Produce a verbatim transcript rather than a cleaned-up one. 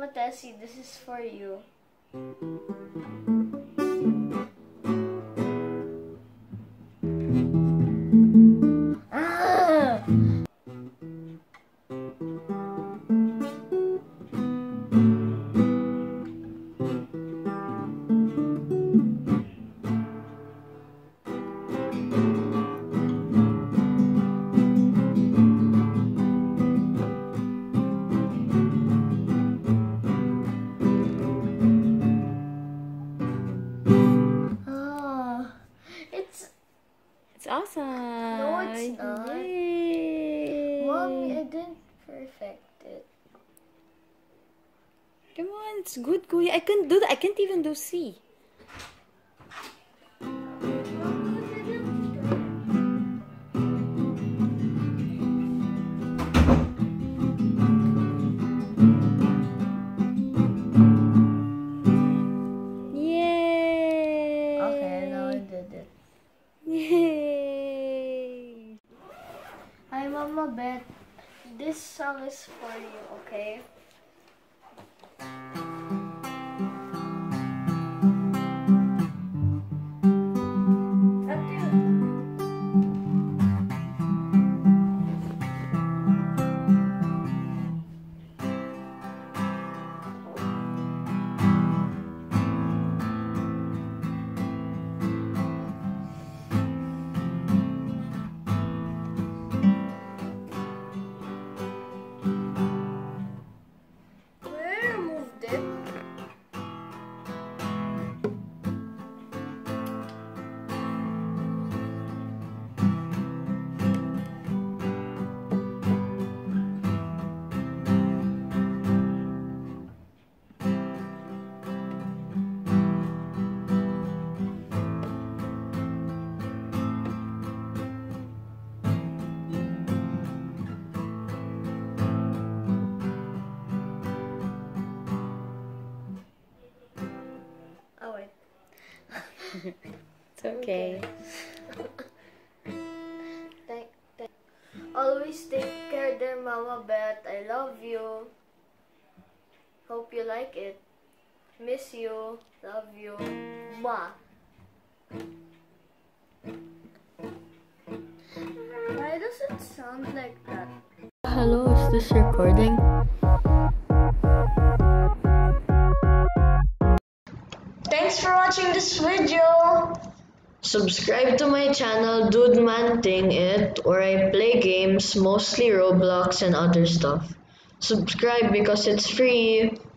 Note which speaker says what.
Speaker 1: Tessie, this is for you. Ah!
Speaker 2: It's awesome.
Speaker 1: No, it's not.
Speaker 2: Yay.
Speaker 1: Mommy, I didn't perfect it.
Speaker 2: Come on, it's good, Kuya. I can't do that. I can't even do C. Yay.
Speaker 1: Okay, now I did it.
Speaker 2: Yay.
Speaker 1: Hi, Mama Beth. This song is for you, okay? Oh wait.
Speaker 2: It's okay.
Speaker 1: Thank, thank. Always take care, dear Mama Beth. I love you. Hope you like it. Miss you. Love you. Mwah. Why does it sound like that?
Speaker 2: Hello, is this recording?
Speaker 1: Thanks for watching this video.
Speaker 3: Subscribe to my channel, Dude Man Ting It, where I play games, mostly Roblox and other stuff. Subscribe because it's free.